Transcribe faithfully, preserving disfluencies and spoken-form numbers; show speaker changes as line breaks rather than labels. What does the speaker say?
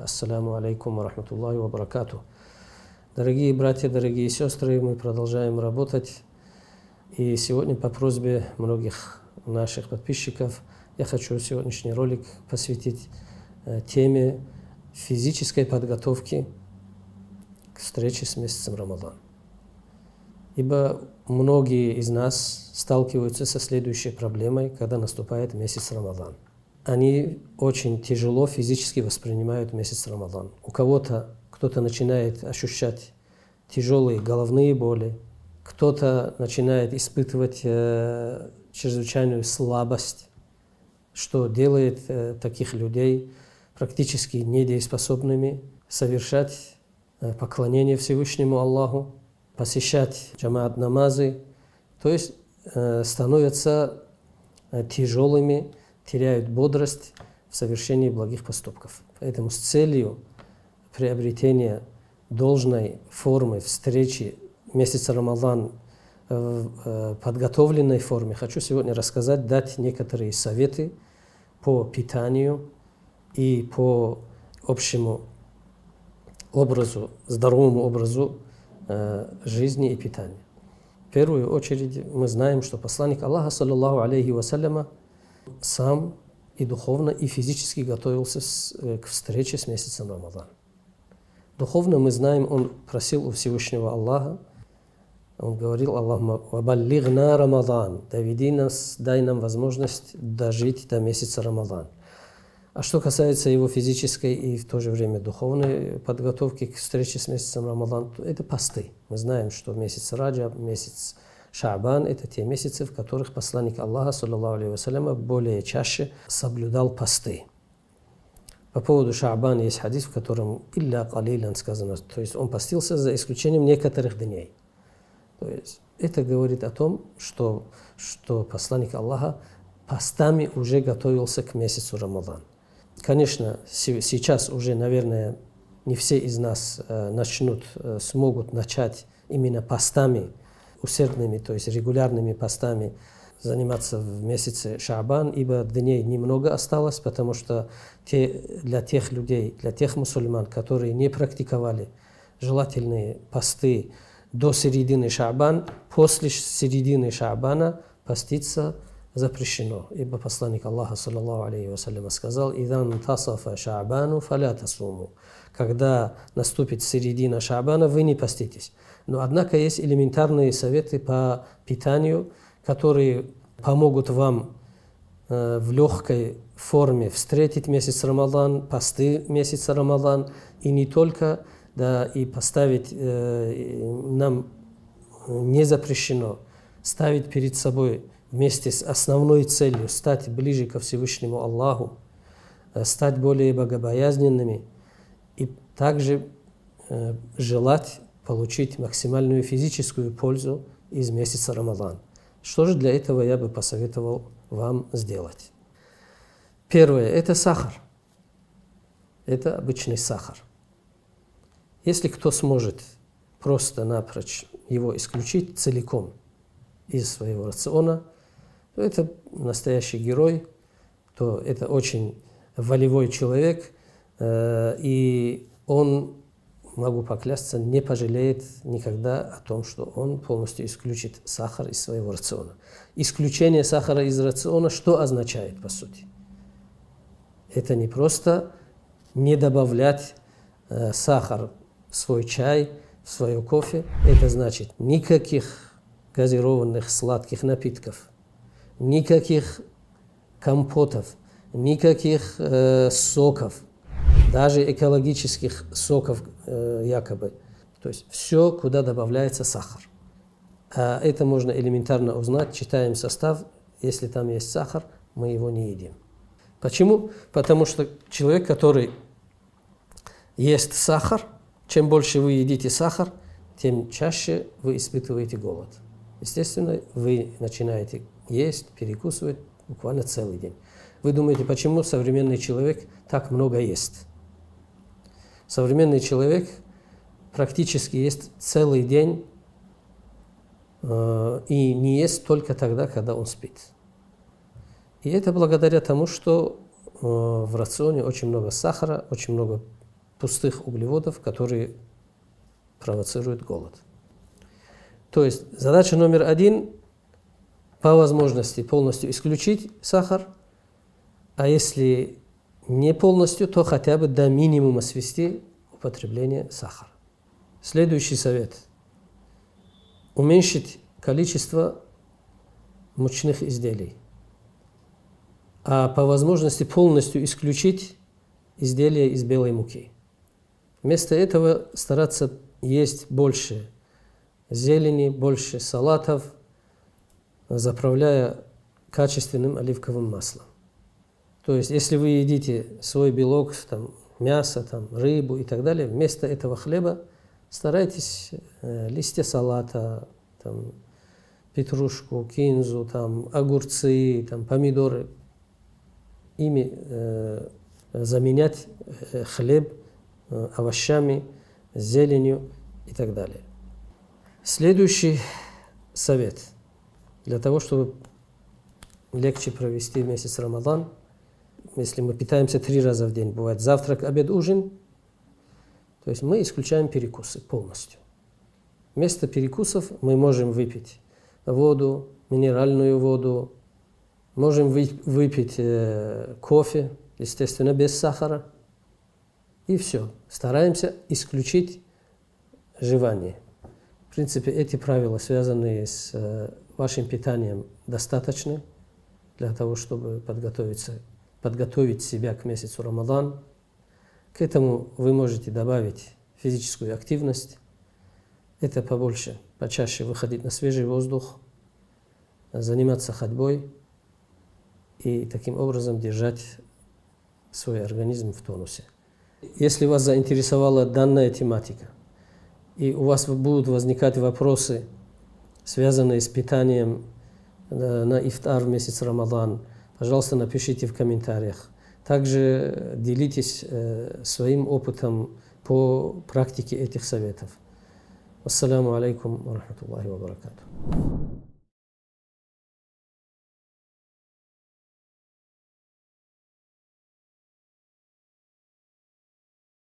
Ассаляму алейкум ва рахматуллахи ва баракату. Дорогие братья, дорогие сестры, мы продолжаем работать. И сегодня по просьбе многих наших подписчиков я хочу сегодняшний ролик посвятить теме физической подготовки к встрече с месяцем Рамадан. Ибо многие из нас сталкиваются со следующей проблемой, когда наступает месяц Рамадан. Они очень тяжело физически воспринимают месяц Рамадан. У кого-то, кто-то начинает ощущать тяжелые головные боли, кто-то начинает испытывать э, чрезвычайную слабость, что делает э, таких людей практически недееспособными совершать э, поклонение Всевышнему Аллаху, посещать джамаат намазы, то есть э, становятся э, тяжелыми, теряют бодрость в совершении благих поступков. Поэтому с целью приобретения должной формы встречи месяца Рамадан в подготовленной форме хочу сегодня рассказать, дать некоторые советы по питанию и по общему образу, здоровому образу жизни и питания. В первую очередь мы знаем, что посланник Аллаха, саллаллаху алейхи вассаляма, сам и духовно, и физически готовился с, к встрече с месяцем Рамадан. Духовно мы знаем, он просил у Всевышнего Аллаха, он говорил: «Аллахумма вабаллигна Рамадан», «Доведи нас, дай нам возможность дожить до месяца Рамадан». А что касается его физической и в то же время духовной подготовки к встрече с месяцем Рамадан, то это посты. Мы знаем, что месяц Раджаб, месяц Шаабан – это те месяцы, в которых посланник Аллаха, саллаллаху алейхи вассаляма, более чаще соблюдал посты. По поводу Шаабана есть хадис, в котором «илля калилян» сказано, то есть он постился за исключением некоторых дней. То есть это говорит о том, что, что посланник Аллаха постами уже готовился к месяцу Рамадан. Конечно, сейчас уже, наверное, не все из нас э, начнут, э, смогут начать именно постами, усердными, то есть регулярными постами заниматься в месяце Шаабан, ибо дней немного осталось, потому что те, для тех людей, для тех мусульман, которые не практиковали желательные посты до середины Шаабан, после середины Шаабана поститься запрещено. Ибо посланник Аллаха, саллаллаху алейхи вассалям, сказал: «Идан тасафа Шаабану фаля тасуму». Когда наступит середина Шаабана, вы не поститесь. Но, однако, есть элементарные советы по питанию, которые помогут вам э, в легкой форме встретить месяц Рамадан, посты месяца Рамадан, и не только, да, и поставить, э, нам не запрещено ставить перед собой вместе с основной целью стать ближе ко Всевышнему Аллаху, э, стать более богобоязненными и также э, желать получить максимальную физическую пользу из месяца Рамадан. Что же для этого я бы посоветовал вам сделать? Первое – это сахар. Это обычный сахар. Если кто сможет просто напрочь его исключить целиком из своего рациона, то это настоящий герой, то это очень волевой человек, и он, могу поклясться, не пожалеет никогда о том, что он полностью исключит сахар из своего рациона. Исключение сахара из рациона что означает, по сути? Это не просто не добавлять э, сахар в свой чай, в свое кофе. Это значит никаких газированных сладких напитков, никаких компотов, никаких э, соков, даже экологических соков э, якобы. То есть все, куда добавляется сахар. А это можно элементарно узнать, читаем состав. Если там есть сахар, мы его не едим. Почему? Потому что человек, который ест сахар, чем больше вы едите сахар, тем чаще вы испытываете голод. Естественно, вы начинаете есть, перекусывать буквально целый день. Вы думаете, почему современный человек так много ест? Современный человек практически ест целый день э, и не ест только тогда, когда он спит. И это благодаря тому, что э, в рационе очень много сахара, очень много пустых углеводов, которые провоцируют голод. То есть задача номер один – по возможности полностью исключить сахар, а если не полностью, то хотя бы до минимума свести употребление сахара. Следующий совет – уменьшить количество мучных изделий, а по возможности полностью исключить изделия из белой муки. Вместо этого стараться есть больше зелени, больше салатов, заправляя качественным оливковым маслом. То есть, если вы едите свой белок, там, мясо, там, рыбу и так далее, вместо этого хлеба старайтесь э, листья салата, там, петрушку, кинзу, там, огурцы, там, помидоры, ими э, заменять э, хлеб э, овощами, зеленью и так далее. Следующий совет. Для того, чтобы легче провести месяц Рамадан, если мы питаемся три раза в день, бывает завтрак, обед, ужин, то есть мы исключаем перекусы полностью. Вместо перекусов мы можем выпить воду, минеральную воду, можем выпить э, кофе, естественно, без сахара, и все. Стараемся исключить жевание. В принципе, эти правила, связанные с э, вашим питанием, достаточны для того, чтобы подготовиться, подготовить себя к месяцу Рамадан. К этому вы можете добавить физическую активность. Это побольше, почаще выходить на свежий воздух, заниматься ходьбой и таким образом держать свой организм в тонусе. Если вас заинтересовала данная тематика, и у вас будут возникать вопросы, связанные с питанием на ифтар в месяц Рамадан, пожалуйста, напишите в комментариях. Также делитесь своим опытом по практике этих советов. Ассаламу алейкум ва рахматуллахи ва баракатух.